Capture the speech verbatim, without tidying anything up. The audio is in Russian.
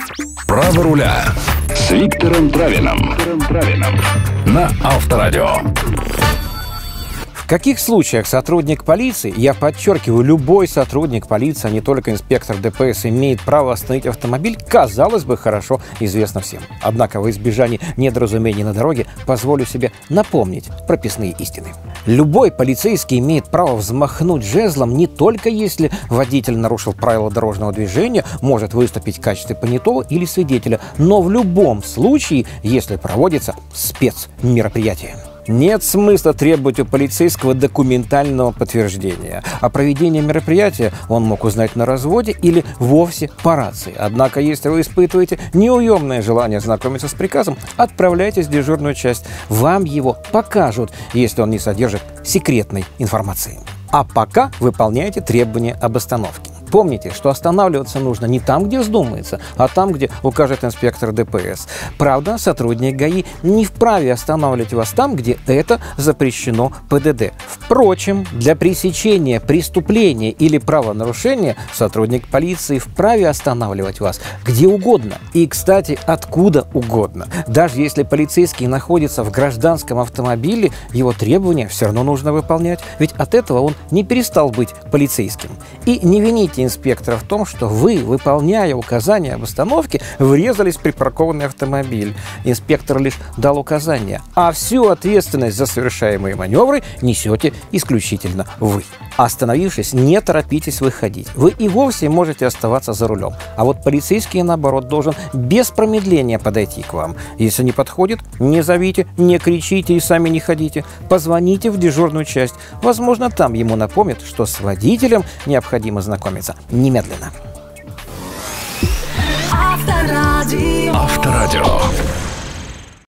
Право руля с Виктором Травиным на Авторадио. В каких случаях сотрудник полиции, я подчеркиваю, любой сотрудник полиции, а не только инспектор ДПС, имеет право остановить автомобиль, казалось бы, хорошо известно всем. Однако во избежание недоразумений на дороге позволю себе напомнить прописные истины. Любой полицейский имеет право взмахнуть жезлом не только если водитель нарушил правила дорожного движения, может выступить в качестве понятого или свидетеля, но в любом случае, если проводится спецмероприятие. Нет смысла требовать у полицейского документального подтверждения. О проведении мероприятия он мог узнать на разводе или вовсе по рации. Однако, если вы испытываете неуемное желание знакомиться с приказом, отправляйтесь в дежурную часть. Вам его покажут, если он не содержит секретной информации. А пока выполняйте требования об остановке. Помните, что останавливаться нужно не там, где вздумается, а там, где укажет инспектор ДПС. Правда, сотрудник ГАИ не вправе останавливать вас там, где это запрещено ПДД. Впрочем, для пресечения преступления или правонарушения сотрудник полиции вправе останавливать вас где угодно. И, кстати, откуда угодно. Даже если полицейский находится в гражданском автомобиле, его требования все равно нужно выполнять. Ведь от этого он не перестал быть полицейским. И не вините инспектора в том, что вы, выполняя указания об остановке, врезались в припаркованный автомобиль. Инспектор лишь дал указания, а всю ответственность за совершаемые маневры несете исключительно вы. Остановившись, не торопитесь выходить. Вы и вовсе можете оставаться за рулем. А вот полицейский, наоборот, должен без промедления подойти к вам. Если не подходит, не зовите, не кричите и сами не ходите. Позвоните в дежурную часть. Возможно, там ему напомнят, что с водителем необходимо знакомиться немедленно. Авторадио.